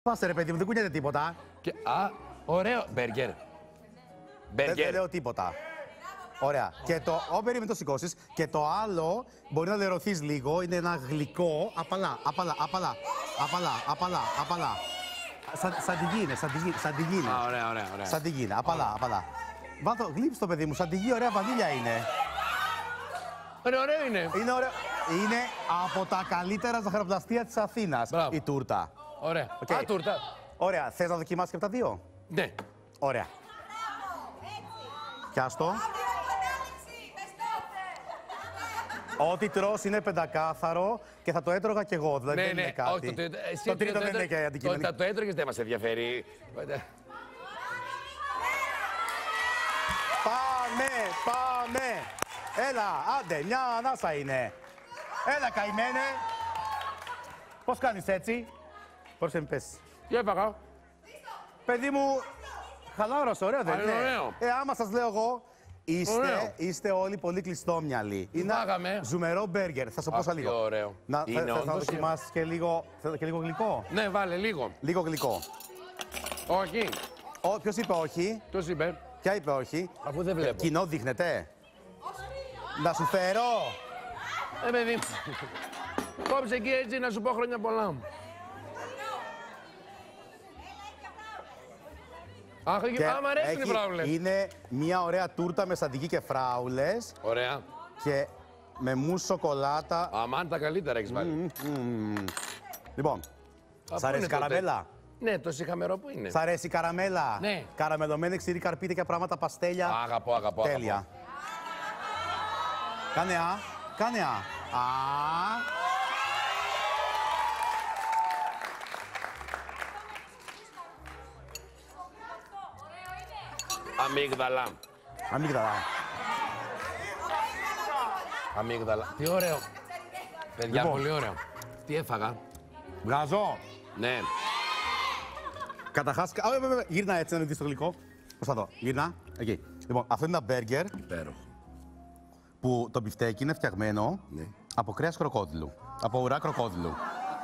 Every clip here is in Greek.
Πάστε ρε παιδί μου, δεν κουνιέται τίποτα. Ωραίο. Μπέργκερ. Δεν λέω τίποτα. Ωραία. Και το. Περίμενε το σηκώσεις. Και το άλλο μπορεί να λερωθείς λίγο. Είναι ένα γλυκό. Απαλά. Σαν τη γη είναι. Ωραία. Σαν τη γη είναι. Απαλά. Βάτω, γλύψε το παιδί μου. Σαν τη γη, ωραία βανίλια είναι. Ωραίο είναι. Είναι ωραίο. Είναι από τα καλύτερα ζαχαροπλαστεία της Αθήνας. Μπράβο. Η τούρτα. Ωραία. Okay. Τούρτα. Ωραία. Θες να δοκιμάσεις και από τα δύο? Ναι. Ωραία. Πιάστο. Ό,τι τρως είναι πεντακάθαρο και θα το έτρωγα κι εγώ. Δηλαδή δεν είναι κάτι. Όχι, το τρίτο δεν είναι και αντικειμενικό. Το έτρωγες δεν μας ενδιαφέρει. Πάμε. Έλα, άντε, μια ανάσα είναι. Έλα, καημένε. Πώς κάνεις έτσι? Πώς με πες? Τι έφαγα? Παιδί μου, χαλάρωσε, ωραίο δεν είναι? Ωραίο. Άμα σας λέω εγώ, είστε όλοι πολύ κλειστόμυαλοι. Είναι ζουμερό μπέργκερ. Θα σου πω λίγο. Ωραίο. Θες να δοκιμάσεις και λίγο γλυκό? Ναι, βάλε λίγο. Λίγο γλυκό. Όχι. Ποιος είπε όχι? Ποιος είπε? Ποια είπε όχι? Αφού δεν βλέπω. Κοινό δείχνετε? Να σου φέρω? Παιδί. Κόψε εκεί έτσι να σου πω χρόνια πολλά. Αχ, μ' αρέσουν οι φράουλες. Είναι μια ωραία τούρτα με σαντιγί και φράουλες. Ωραία. Και με μους σοκολάτα. Αμάν, τα καλύτερα έχεις βάλει. Λοιπόν, σ' αρέσει η καραμέλα? Ναι, το σιχαμερό που είναι. Σ' αρέσει η καραμέλα? Ναι. Καραμελωμένη ξηρή καρπίτια και πράγματα παστέλια. Αγαπώ. Τέλεια. Κάνε α. Αμύγδαλα. Τι ωραίο. Παιδιά, Λοιπόν. πολύ ωραίο. Τι έφαγα? Βγάζω. Ναι. Καταρχάς, γύρνα έτσι να δεις το γλυκό. Προσπαθώ. Γύρνα. Εκεί. Λοιπόν, αυτό είναι ένα μπέργκερ Υπέροχο. που το μπιφτέκι είναι φτιαγμένο από κρέας κροκόδιλου. Από ουρά κροκόδιλου.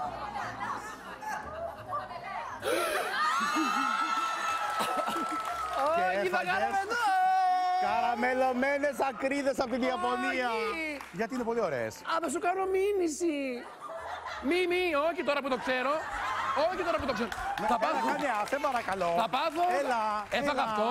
Όχι, θα κάνουμε εδώ! Καραμελωμένες ακρίδες από την Ιαπωνία. Γιατί είναι πολύ ωραίες. Θα σου κάνω μήνυση. Όχι τώρα που το ξέρω. Θα πάθω. Κάνε άσε παρακαλώ. Θα πάθω. Έφαγα αυτό.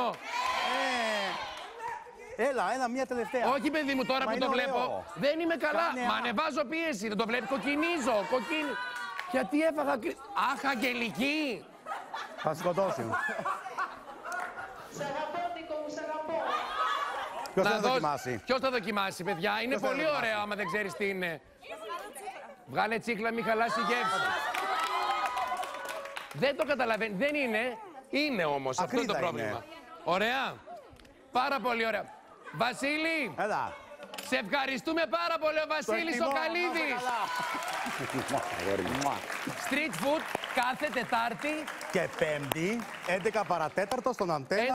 Έλα, μια τελευταία. Όχι παιδί μου, τώρα που το βλέπω. Δεν είμαι καλά. Μα ανεβάζω πίεση. Δεν το βλέπω. Κοκκινίζω. Γιατί έφαγα. Αχ, Αγγελική. Θα σκοτώσει. Ποιος θα δοκιμάσει? Ποιος θα δοκιμάσει, παιδιά? Είναι πολύ ωραίο άμα δεν ξέρεις τι είναι. Βγάλε τσίχλα, μη χαλάσει η γεύση. Δεν το καταλαβαίνει. Δεν είναι. Είναι όμως. Αυτό είναι το πρόβλημα. Ωραία. Πάρα πολύ ωραία. Βασίλη. Έλα. Σε ευχαριστούμε πάρα πολύ, ο Βασίλης ο Καλίδης. Street food κάθε Τετάρτη και Πέμπτη, 11 παρατέταρτο στον Αντένα.